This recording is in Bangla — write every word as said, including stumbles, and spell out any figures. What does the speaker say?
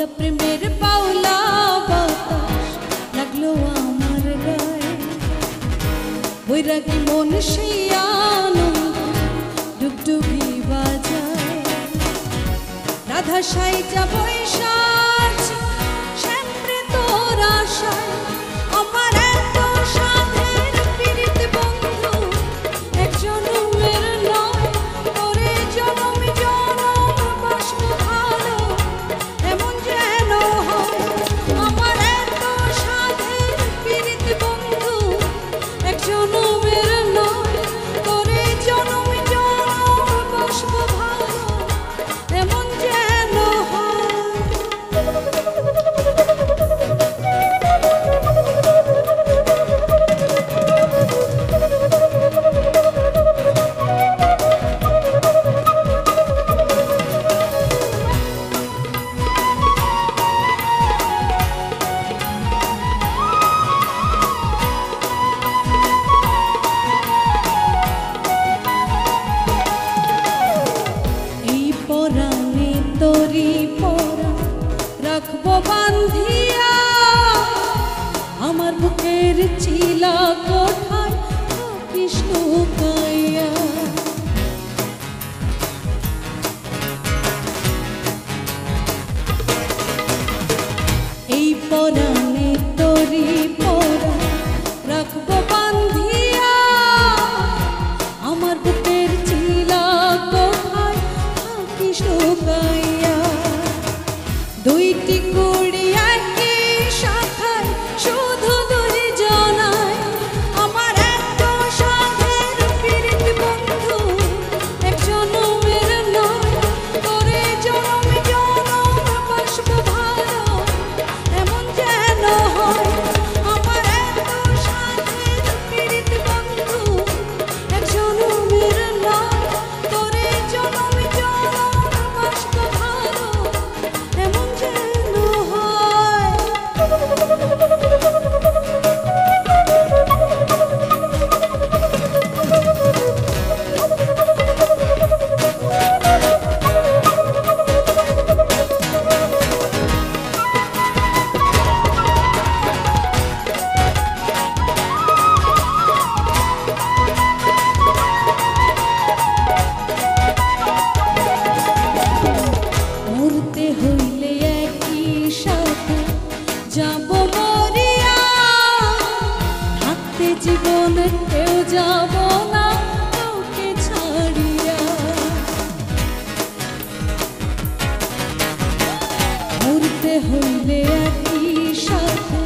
প্রেমের পাওলা বাতাস লাগলো আমার গায়ে, বৈরাগী মন সেই আনন্দ ডুগডুগি বাজায়। রাধা সাইজা বৈশাখ শ্যামরে তোর আশায়, আমার এত সাধের পীড়িত বন্ধু এক জনমের নয়, তোরে জনম জনম বাসবো ভালো এমন যেন হয়। আমার এত সাধের পীড়িত বন্ধু এক জনমের নয়, তোরে জনম জনম বাসবো ভালো এমন যেন হয়। তোরি পরা রাখবো বান্ধিয়া, আমার বুকের চিলা কোঠায় থাকিস লুকাইয়া। এই পরাণে তোরি পরা রাখবো বান্ধিয়া, আমার বুকের চিলা কোঠায় থাকিস লুকাইয়া। দুইটি কুড়ি একই শাখায় শুধু দুই জনায়, আমার এত সাধের পীড়িত বন্ধু এক জনমের নয়, তোরে জনম জনম বাসবো ভালো এমন যেন হয়। আমার এত সাধের পীড়িত বন্ধু এক জনমের নয়, তোরে জনম জনম বাসবো ভালো এমন যেন হয়। মরতে হইলে একই সাথে যাব মরিয়া, থাকতে জীবন কেউ যাব না কাউকে ছাড়িয়া। মরতে হইলে একই সাথে